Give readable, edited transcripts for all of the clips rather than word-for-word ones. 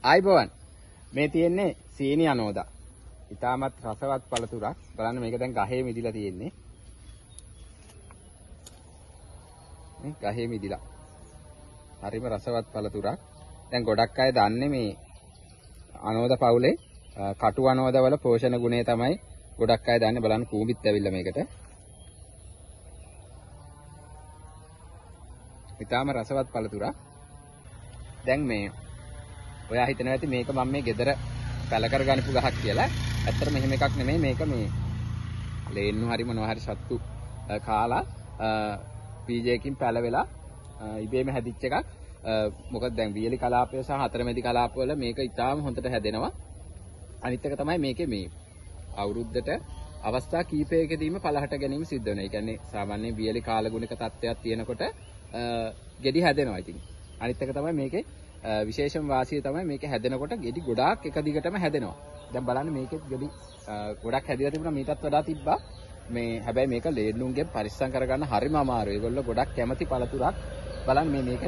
ආයිබෝවන් මේ තියෙන්නේ සීනි අනෝදා. ඉතාමත් රසවත් පළතුරක්. බලන්න මේක දැන් ගහේ මිදිලා තියෙන්නේ. ගහේ මිදිලා. හරිම රසවත් පළතුරක්. දැන් ගොඩක් අය දන්නේ මේ අනෝදා පවුලේ කටු අනෝදා වල පෝෂණ ගුණය තමයි ගොඩක් අය දන්නේ. බලන්න කූඹිත් ඇවිල්ලා මේකට. ඉතාම රසවත් පළතුරක්. දැන් මේ ඔයා හිතනවා ඇති මේක මම මේ ගෙදර පැල කරගන්නපු ගහක් කියලා. ඇත්තට මෙහෙම එකක් නෙමෙයි මේක මේ ලේන්නු හරි මොනවා හරි සත්තු කාලා බීජයකින් පැල වෙලා ඉබේම හැදිච්ච එකක්. මොකද දැන් වියලි කලාපය සහ හතරමැදි කලාපවල මේක ඉතාම හොඳට හැදෙනවා. අනිත් එක තමයි මේකේ මේ අවුරුද්දට අවස්ථා කීපයකදීම පළහට ගැනීම සිද්ධ වෙනවා. ඒ කියන්නේ සාමාන්‍ය වියලි කාලගුණික තත්ත්වයක් තියෙනකොට ගෙඩි හැදෙනවා. ඉතින් අනිත් එක තමයි මේකේ විශේෂම වාසිය තමයි මේක හැදෙනකොට ගෙඩි ගොඩාක් එක දිගටම හැදෙනවා. දැන් බලන්න මේකෙත් ගෙඩි ගොඩක් හැදිලා තිබුණා මීටත් වඩා තිබ්බා. මේ හැබැයි මේක ලේන්නුන්ගෙන් පරිස්සම් කරගන්න හරිම අමාරුයි. ඒගොල්ලෝ ගොඩක් කැමති පළතුරක්. බලන්න මේකෙත්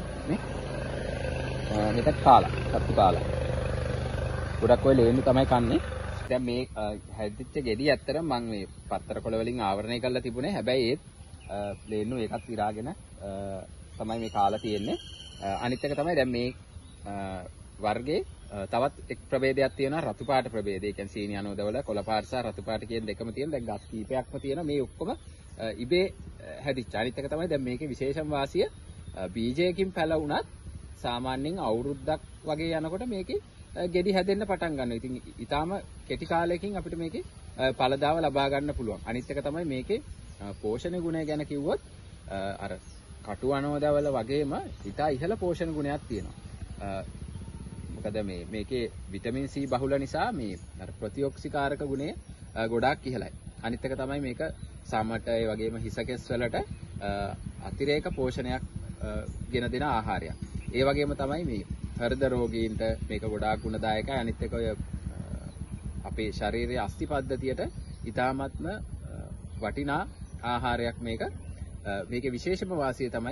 මේකත් කාලා, සත්තු කාලා. ගොඩක් ඔය ලේන්නු තමයි කන්නේ. දැන් මේ හැදිච්ච ගෙඩි ඇත්තටම මම මේ පත්තර කොළ වලින් ආවරණය කරලා තිබුණේ. හැබැයි ඒත් ලේන්නු ඒකත් විරාගෙන තමයි මේ කාලා තියෙන්නේ. අනිත් එක තමයි දැන් මේ වර්ගයේ තවත් එක් ප්‍රභේදයක් තියෙනවා රතු පාට ප්‍රභේදය. ඒ කියන්නේ සීනි අනෝදවල කොළ පාට සහ රතු පාට කියන දෙකම තියෙන. දැන් ගස් කීපයක්ම තියෙනවා. මේ ඔක්කොම ඉබේ හැදිච්ච. අනිත් එක තමයි දැන් මේකේ විශේෂම වාසිය බීජයකින් පැල වුණත් සාමාන්‍යයෙන් අවුරුද්දක් වගේ යනකොට මේකේ ගෙඩි හැදෙන්න පටන් ගන්නවා. ඉතින් ඊටාම කෙටි කාලයකින් අපිට මේකේ ඵලදාව ලබා ගන්න පුළුවන්. අනිත් එක තමයි මේකේ පෝෂණ ගුණය ගැන කිව්වොත් අර කටු අනෝදවල වගේම ඉතා ඉහළ පෝෂණ ගුණයක් තියෙනවා. මොකද මේකේ විටමින් C බහුල නිසා මේ අර ප්‍රතිඔක්සිකාරක ගුණය ගොඩාක් ඉහළයි. අනිත් එක තමයි මේක සමට ඒ වගේම හිසකෙස් වලට අතිරේක පෝෂණයක් ගෙන දෙන ආහාරයක්. ඒ වගේම තමයි මේ හෘද රෝගීන්ට මේක ගොඩාක් ගුණදායකයි. අනිත් එක ඔය අපේ ශරීරයේ අස්ථි පද්ධතියට ඉතාමත්ම වටිනා ආහාරයක් මේක. මේකේ විශේෂම වාසිය තමයි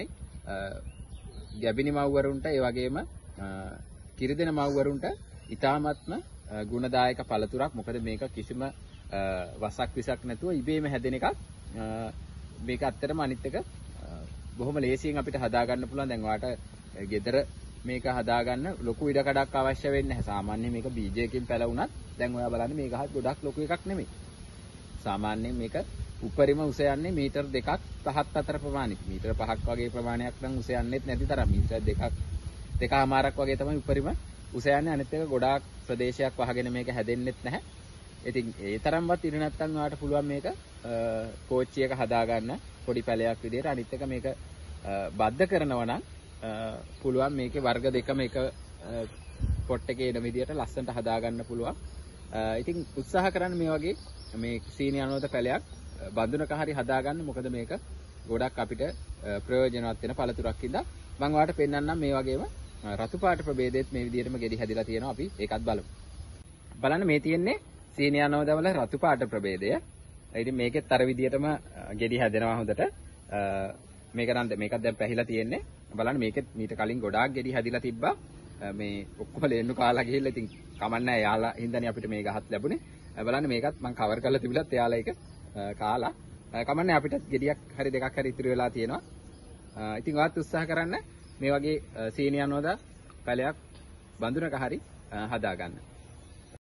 ගැබිනි මව්වරුන්ට ඒ වගේම කිරිදෙන මව්වරුන්ට ඉතාමත්ම ගුණදායක පළතුරක්. මොකද මේක කිසිම වසක් විසක් නැතුව ඉබේම හැදෙන එකක්. මේක ඇත්තටම අනිත් එක බොහොම ලේසියෙන් අපිට හදාගන්න පුළුවන්. දැන් ඔයාලට ගෙදර මේක හදාගන්න ලොකු ඉඩකඩක් අවශ්‍ය වෙන්නේ නැහැ. සාමාන්‍යයෙන් මේක බීජයකින් පැල වුණත් දැන් ඔයා බලන්න මේක හත් ගොඩක් ලොකු එකක් නෙමෙයි. සාමාන්‍යයෙන් මේක උපරිම උස යන්නේ මීටර් 2ක් 5ක් අතර ප්‍රමාණික. මීටර් 5ක් වගේ ප්‍රමාණයක් නම් උස යන්නේත් නැති තරම්. මීටර් 2.5ක් වගේ තමයි උපරිම උස යන්නේ. අනිත් එක ගොඩාක් ප්‍රදේශයක් වහගෙන මේක හැදෙන්නෙත් නැහැ. ඉතින් ඒ තරම්වත් ඉර නැත්තම් ඔයාලට පුළුවන් මේක කෝච්චියක හදාගන්න පොඩි පැලයක් විදියට. අනිත් එක මේක බද්ධ කරනවා නම් පුළුවන් මේකේ වර්ග දෙකම එක පොට් එකේ එන විදියට ලස්සනට හදාගන්න පුළුවන්. ඉතින් උත්සාහ කරන්න මේ වගේ මේ සීනි අනෝද පැලයක් බඳුනක හරි හදාගන්න. මොකද මේක ගොඩක් අපිට ප්‍රයෝජනවත් වෙන පළතුරක් ඉඳලා මම ඔයාලට පෙන්නන්නම්. මේ වගේම රතු පාට ප්‍රභේදෙත් මේ විදිහටම ගෙඩි හැදිලා තියෙනවා. අපි ඒකත් බලමු. බලන්න මේ තියෙන්නේ සීනි අනෝදවල රතු පාට ප්‍රභේදය. ඉතින් මේකෙත් අර විදිහටම ගෙඩි හැදෙනවා හොඳට. මේකත් දැන් පැහිලා තියෙන්නේ. බලන්න මේකෙත් මීට කලින් ගොඩාක් ගෙඩි හැදිලා තිබ්බා. මේ ඔක්කොම ලේන්නු කාලා ගිහිල්ලා ඉතින් කමන්නේ යාලා හින්දානේ අපිට මේ ගහත් ලැබුණේ. බලන්න මේකත් මම කවර් කරලා තිබිලත් එයාලා ඒක කාලා කමන්නේ අපිට ගෙඩියක් හරි දෙකක් හරි ඉතුරු වෙලා තියෙනවා. ඉතින් ඔයත් උත්සාහ කරන්න මේ වගේ සීනි අනෝදා පැලයක් බඳුනක හරි හදාගන්න.